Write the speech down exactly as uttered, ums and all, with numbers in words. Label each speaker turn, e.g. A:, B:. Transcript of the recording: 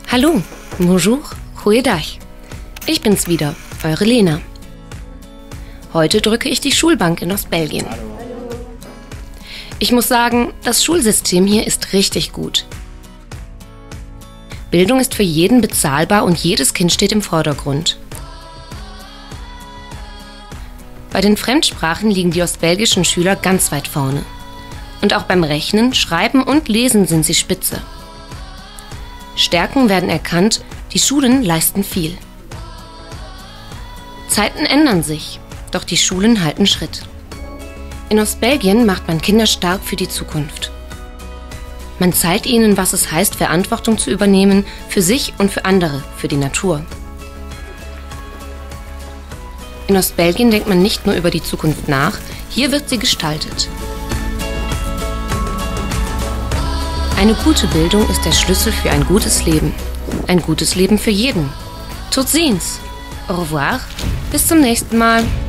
A: Hallo, bonjour, goeiedag. Ich bin's wieder, eure Lena. Heute drücke ich die Schulbank in Ostbelgien. Ich muss sagen, das Schulsystem hier ist richtig gut. Bildung ist für jeden bezahlbar und jedes Kind steht im Vordergrund. Bei den Fremdsprachen liegen die ostbelgischen Schüler ganz weit vorne. Und auch beim Rechnen, Schreiben und Lesen sind sie spitze. Stärken werden erkannt, die Schulen leisten viel. Zeiten ändern sich, doch die Schulen halten Schritt. In Ostbelgien macht man Kinder stark für die Zukunft. Man zeigt ihnen, was es heißt, Verantwortung zu übernehmen, für sich und für andere, für die Natur. In Ostbelgien denkt man nicht nur über die Zukunft nach, hier wird sie gestaltet. Eine gute Bildung ist der Schlüssel für ein gutes Leben. Ein gutes Leben für jeden. Tot ziens. Au revoir. Bis zum nächsten Mal.